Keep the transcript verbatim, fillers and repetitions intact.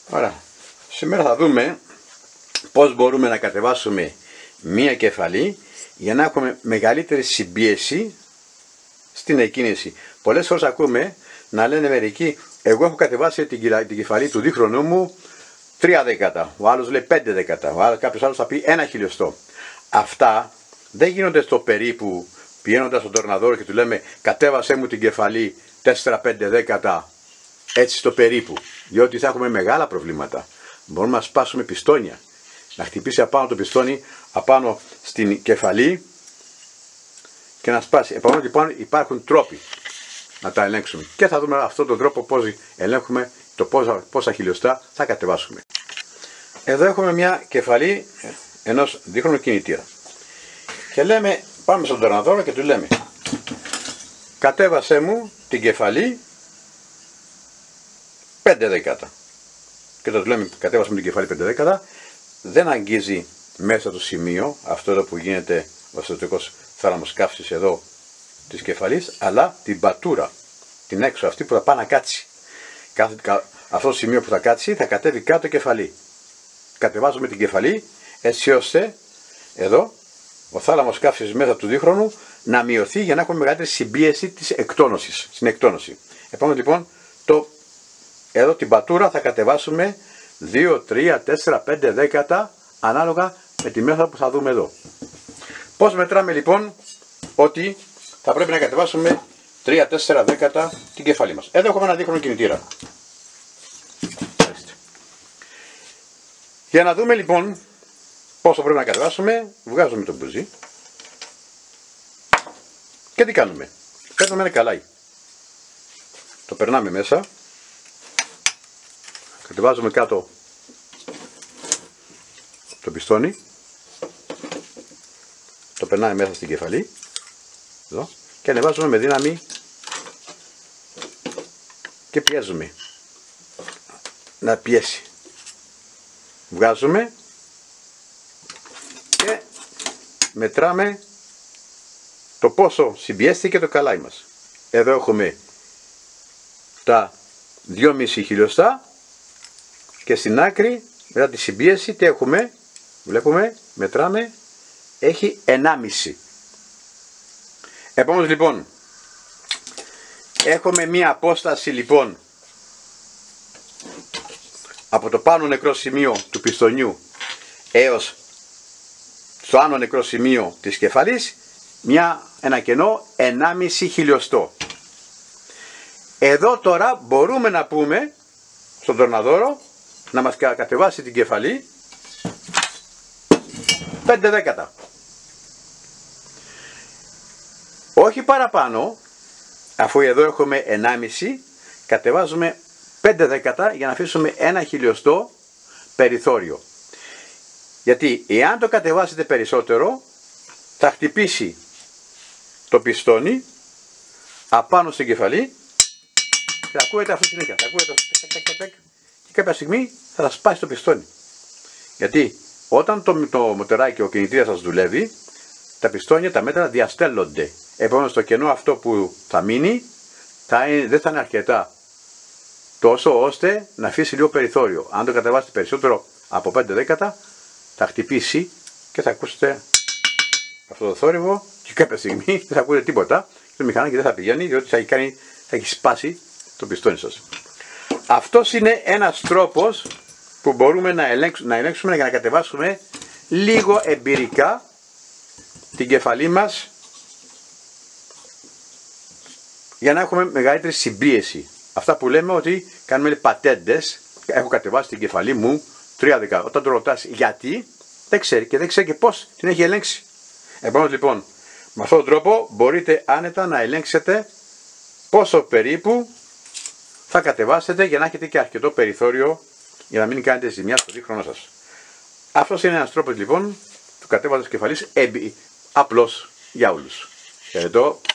Ωραία. Σήμερα θα δούμε πώς μπορούμε να κατεβάσουμε μία κεφαλή για να έχουμε μεγαλύτερη συμπίεση στην εκκίνηση. Πολλές φορές ακούμε να λένε μερικοί, εγώ έχω κατεβάσει την, την κεφαλή του δίχρονου μου τρία δέκατα, ο άλλος λέει πέντε δέκατα, ο άλλος, κάποιος άλλος θα πει ένα χιλιοστό. Αυτά δεν γίνονται στο περίπου πηγαίνοντας στον τορναδόρο και του λέμε κατέβασέ μου την κεφαλή τέσσερα πέντε δέκατα, έτσι στο περίπου, διότι θα έχουμε μεγάλα προβλήματα. Μπορούμε να σπάσουμε πιστόνια, να χτυπήσει απάνω το πιστόνι απάνω στην κεφαλή και να σπάσει. Επομένως λοιπόν υπάρχουν τρόποι να τα ελέγξουμε και θα δούμε αυτόν τον τρόπο πώς ελέγχουμε το πόσα, πόσα χιλιοστά θα κατεβάσουμε. Εδώ έχουμε μια κεφαλή ενός δίχρονου κινητήρα και λέμε, πάμε στον τορναδόρο και του λέμε κατέβασέ μου την κεφαλή πέντε δέκατα. Και όταν του λέμε κατέβασέ μου την κεφαλή πέντε δέκατα, δεν αγγίζει μέσα το σημείο, αυτό εδώ που γίνεται ο εσωτερικός θάλαμος καύσης εδώ της κεφαλής, αλλά την πατούρα, την έξω αυτή που θα πάει να κάτσει. Αυτό το σημείο που θα κάτσει θα κατέβει κάτω κεφαλή. Κατεβάζουμε την κεφαλή έτσι ώστε εδώ ο θάλαμος καύσης μέσα του δίχρονου να μειωθεί για να έχουμε μεγαλύτερη συμπίεση της εκτόνωσης, στην εκτόνωση. Επομένως λοιπόν το, εδώ την πατούρα θα κατεβάσουμε δύο, τρία, τέσσερα, πέντε δέκατα ανάλογα με τη μέθοδο που θα δούμε εδώ. Πώς μετράμε λοιπόν ότι θα πρέπει να κατεβάσουμε τρία τέσσερα δέκατα την κεφαλή μας. Εδώ έχουμε ένα δίχρονο κινητήρα. Για να δούμε λοιπόν πόσο πρέπει να κατεβάσουμε, βγάζουμε το μπουζί και τι κάνουμε. Παίρνουμε ένα καλάι, το περνάμε μέσα, κατεβάζουμε κάτω το πιστόνι, το περνάμε μέσα στην κεφαλή εδώ, και ανεβάζουμε με δύναμη και πιέζουμε να πιέσει. Βγάζουμε και μετράμε το πόσο συμπιέστηκε το καλάι μας. Εδώ έχουμε τα δυόμισι χιλιοστά και στην άκρη μετά τη συμπίεση τι έχουμε, βλέπουμε, μετράμε, έχει ενάμιση. Επομένως λοιπόν έχουμε μία απόσταση λοιπόν από το πάνω νεκρό σημείο του πιστονιού έως στο άνω νεκρό σημείο της κεφαλής, μια, ένα κενό ενάμιση χιλιοστό. Εδώ τώρα μπορούμε να πούμε στον τορναδόρο να μας κατεβάσει την κεφαλή πέντε δέκατα. Όχι παραπάνω, αφού εδώ έχουμε ενάμιση, κατεβάζουμε πέντε δέκατα για να αφήσουμε ένα χιλιοστό περιθώριο. Γιατί εάν το κατεβάσετε περισσότερο θα χτυπήσει το πιστόνι απάνω στην κεφαλή και θα ακούετε αυτή συνέχεια. Θα ακούετε και κάποια στιγμή θα σας σπάσει το πιστόνι. Γιατί όταν το, το μοτεράκι, ο κινητήρας σας δουλεύει, τα πιστόνια, τα μέτρα διαστέλλονται. Επομένως το κενό αυτό που θα μείνει θα είναι, δεν θα είναι αρκετά τόσο ώστε να αφήσει λίγο περιθώριο. Αν το κατεβάσετε περισσότερο από πέντε δέκατα θα χτυπήσει και θα ακούσετε αυτό το θόρυβο και κάποια στιγμή δεν θα ακούτε τίποτα. Το μηχανάκι δεν θα πηγαίνει διότι θα έχει, κάνει, θα έχει σπάσει το πιστόνι σας. Αυτός είναι ένας τρόπος που μπορούμε να ελέγξουμε, να ελέγξουμε για να κατεβάσουμε λίγο εμπειρικά την κεφαλή μας για να έχουμε μεγαλύτερη συμπίεση. Αυτά που λέμε ότι κάνουμε πατέντες, έχω κατεβάσει την κεφαλή μου τρία δέκατα. Όταν το ρωτάς γιατί, δεν ξέρει και δεν ξέρει και πώς την έχει ελέγξει. Επομένως λοιπόν, με αυτόν τον τρόπο μπορείτε άνετα να ελέγξετε πόσο περίπου θα κατεβάσετε για να έχετε και αρκετό περιθώριο για να μην κάνετε ζημιά στο δίχρονο σας. Αυτός είναι ένας τρόπος λοιπόν του κατέβασης κεφαλής έμπι, απλός για όλους. Χαιρετώ.